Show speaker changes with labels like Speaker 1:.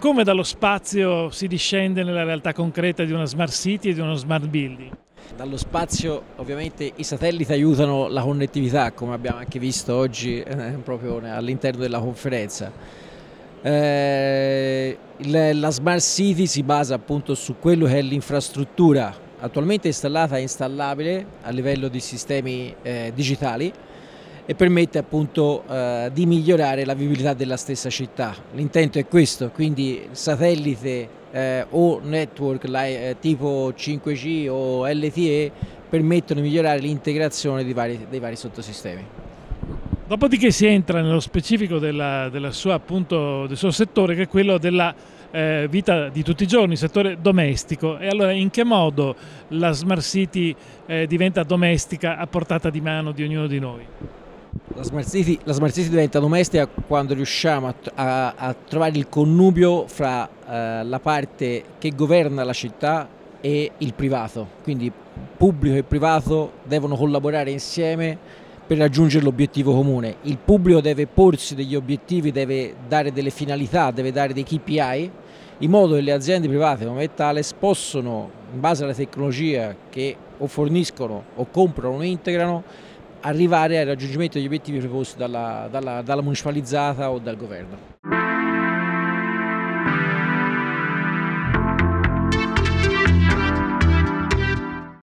Speaker 1: come dallo spazio si discende nella realtà concreta di una smart city e di uno smart building?
Speaker 2: Dallo spazio ovviamente i satelliti aiutano la connettività, come abbiamo anche visto oggi proprio all'interno della conferenza. La smart city si basa appunto su quello che è l'infrastruttura attualmente installata e installabile a livello di sistemi digitali e permette appunto di migliorare la vivibilità della stessa città. L'intento è questo, quindi satellite o network tipo 5G o LTE permettono di migliorare l'integrazione dei vari sottosistemi.
Speaker 1: Dopodiché si entra nello specifico del suo settore, che è quello della vita di tutti i giorni, il settore domestico. E allora in che modo la smart city diventa domestica a portata di mano di ognuno di noi?
Speaker 2: La smart city diventa domestica quando riusciamo a trovare il connubio fra la parte che governa la città e il privato, quindi pubblico e privato devono collaborare insieme per raggiungere l'obiettivo comune. Il pubblico deve porsi degli obiettivi, deve dare delle finalità, deve dare dei KPI, in modo che le aziende private come Thales possono, in base alla tecnologia che o forniscono o comprano o integrano, arrivare al raggiungimento degli obiettivi proposti dalla municipalizzata o dal governo.